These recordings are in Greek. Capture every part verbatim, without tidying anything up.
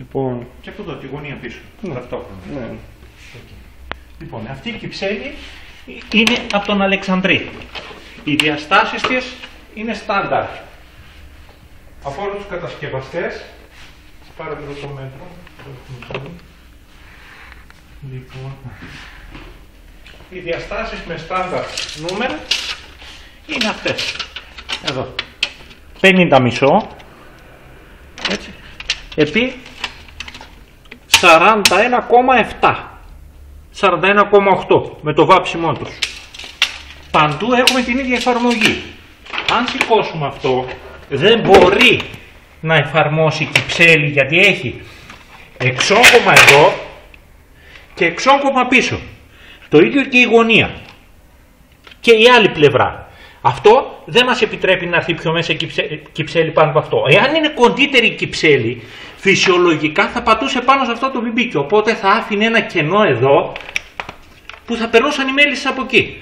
Λοιπόν. Και αυτό εδώ, τη γωνία πίσω. Ναι. Ταυτόχρονα. Ναι. Λοιπόν, αυτή η κυψέλη είναι από τον Αλεξανδρή. Οι διαστάσεις της είναι στάνταρ. Από όλους τους κατασκευαστές, πάρε λίγο το μέτρο. Λοιπόν, οι διαστάσεις με στάνταρ νούμερα είναι αυτές. Εδώ. πενήντα μισό. Έτσι. Επί σαράντα ένα κόμμα επτά. σαράντα ένα κόμμα οκτώ με το βάψιμό τους. Παντού έχουμε την ίδια εφαρμογή. Αν σηκώσουμε αυτό, δεν μπορεί να εφαρμόσει κυψέλη γιατί έχει εξόγκωμα εδώ και εξόγκωμα πίσω. Το ίδιο και η γωνία. Και η άλλη πλευρά. Αυτό δεν μας επιτρέπει να έρθει πιο μέσα κυψέλη πάνω από αυτό. Εάν είναι κοντύτερη η κυψέλη, φυσιολογικά θα πατούσε πάνω σε αυτό το μπιμπίκι. Οπότε θα άφηνε ένα κενό εδώ που θα περνούσαν οι μέλισσες από εκεί.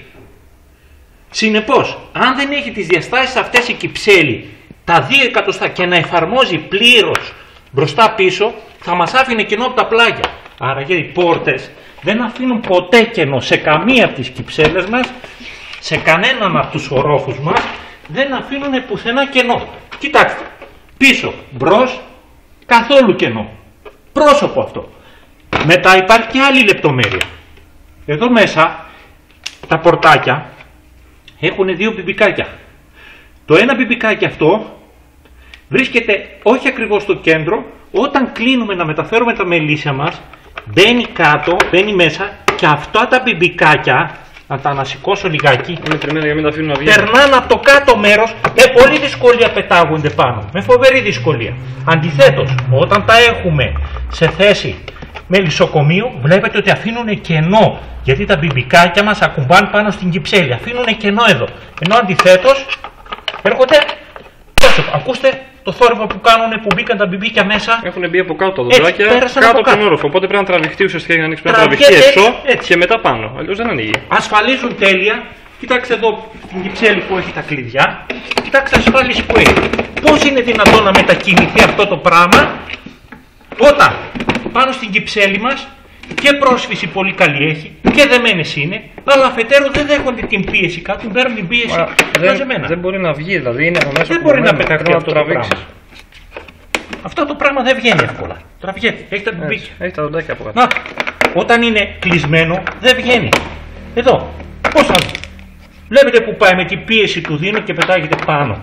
Συνεπώς, αν δεν έχει τις διαστάσεις αυτές η κυψέλη, τα δύο εκατοστά και να εφαρμόζει πλήρως μπροστά πίσω, θα μας άφηνε κενό από τα πλάγια. Άρα και οι πόρτες δεν αφήνουν ποτέ κενό σε καμία από τις κυψέλες μας, σε κανέναν από τους ορόφους μας, δεν αφήνουν πουθενά κενό. Κοιτάξτε, πίσω, μπρος, καθόλου κενό. Πρόσωπο αυτό. Μετά υπάρχει και άλλη λεπτομέρεια. Εδώ μέσα τα πορτάκια έχουν δύο μπιμπικάκια. Το ένα μπιμπικάκι αυτό βρίσκεται όχι ακριβώς στο κέντρο. Όταν κλείνουμε να μεταφέρουμε τα μελίσια μας, μπαίνει κάτω, μπαίνει μέσα και αυτά τα μπιμπικάκια, να τα ανασηκώσω λιγάκι, Είναι τριμμένα για να μην τα αφήνουν να βγει. περνάνε από το κάτω μέρος, με πολύ δυσκολία πετάγονται πάνω. Με φοβερή δυσκολία. Αντιθέτως, όταν τα έχουμε σε θέση μελισσοκομείο, βλέπετε ότι αφήνουν κενό. Γιατί τα μπιμπικάκια μας ακουμπάνε πάνω στην κυψέλη. Αφήνουν κενό εδώ. Ενώ αντιθέτως έρχονται πρόσωπο. Ακούστε το θόρυβο που κάνουν που μπήκαν τα μπιμπίκια μέσα. Έχουν μπει από κάτω τα Έτσι, δοντάκια, πέρασαν κάτω από από τον κάτω. όροφο. Οπότε πρέπει να τραβηχτεί ουσιαστικά για να ανοίξει. Πρέπει να Τραβιέται τραβηχτεί έξω έτσι, έτσι. και μετά πάνω. Αλλιώς δεν ανοίγει. Ασφαλίζουν τέλεια. Κοιτάξτε εδώ την κυψέλη που έχει τα κλειδιά. Κοιτάξτε ασφάλιση που έχει. Πώς είναι δυνατόν να μετακινηθεί αυτό το πράγμα όταν πάνω στην κυψέλη μας και πρόσφυση πολύ καλή έχει και δεμένες είναι, αλλά αφετέρου δεν δέχονται την πίεση κάτω, την παίρνουν την πίεση μαζεμένα. Δεν μπορεί να βγει, δηλαδή είναι από μέσα. Δεν μπορεί να κομμένο, πεταχτεί πρέπει αυτό να το τραβήξεις. πράγμα. Αυτό το πράγμα δεν βγαίνει εύκολα. Τραβιέται, έχει τα μπιμπίκια. Έχει τα δοντάκια από κάτω. Να, όταν είναι κλεισμένο δεν βγαίνει. Εδώ, πώς θα βγει. Βλέπετε που πάει με την πίεση του δίνω και πετάγεται πάνω.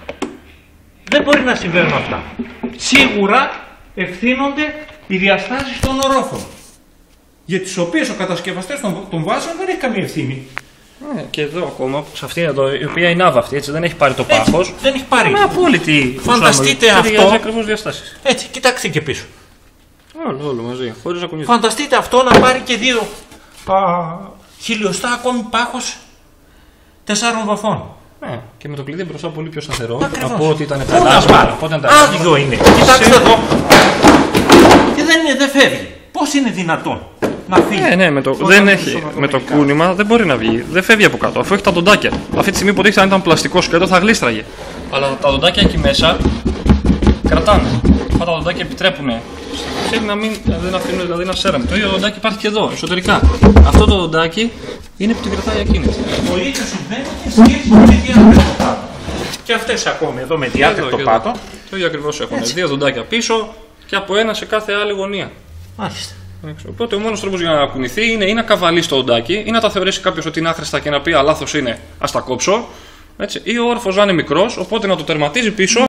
Δεν μπορεί να συμβαίνουν αυτά. Σίγουρα ευθύνονται οι διαστάσεις των ορόφων. Για τις οποίες ο κατασκευαστής των, των βάσεων δεν έχει καμία ευθύνη. Ε, και εδώ ακόμα, σε αυτή εδώ, η οποία είναι άβαυτη, έτσι, δεν έχει πάρει το πάχος. Δεν έχει πάρει. Με απόλυτη. Φανταστείτε προσαρμογή. αυτό. Ακριβώς διαστάσεις. Έτσι, κοιτάξτε και πίσω. Όλο, όλο μαζί, χωρίς να κουνιέται. Φανταστείτε αυτό να πάρει και δύο α, χιλιοστά ακόμη πάχος τεσσάρων βαφών. Ναι, και με το κλειδί μπροστά πολύ πιο σταθερό Ακριβώς. από ό,τι ήταν Πού να πελάσμα. πάρει. Από ό,τι ήταν Άδειο είναι. Κοιτάξτε εδώ. Και δεν, είναι, δεν φεύγει. Πώς είναι δυνατόν να φύγει. Ναι, ναι, με το, Όταν δεν είναι έχει, σωματωμικά. με το κούνημα δεν μπορεί να βγει. Δεν φεύγει από κάτω, αφού έχει τα δοντάκια. Αυτή τη στιγμή που αν ήταν πλαστικό σκέτο θα γλίστραγε. Αλλά τα δοντάκια εκεί μέσα κρατάνε. Αυτά τα δοντάκια επιτρέπουν ξέρει να μην δεν αφήνουν δηλαδή να σέραμε. Το ίδιο δοντάκι υπάρχει και εδώ, εσωτερικά. Αυτό το δοντάκι είναι που την κρατάει ακίνητη. Το ίδιο συμβαίνει και σχέση με διάτρεκτο πάτο. Και αυτές ακόμη εδώ με διάτρεκτο πάτο. Το ίδιο ακριβώς έχουν. Δύο δοντάκια πίσω και από ένα σε κάθε άλλη γωνία. Μάλιστα. Οπότε ο μόνος τρόπος για να κουνηθεί είναι ή να καβαλήσει το δοντάκι ή να τα θεωρήσει κάποιος ότι είναι άχρηστα και να πει α, λάθος είναι, ας τα κόψω. Έτσι. Ή ο όροφος να είναι μικρός, οπότε να το τερματίζει πίσω.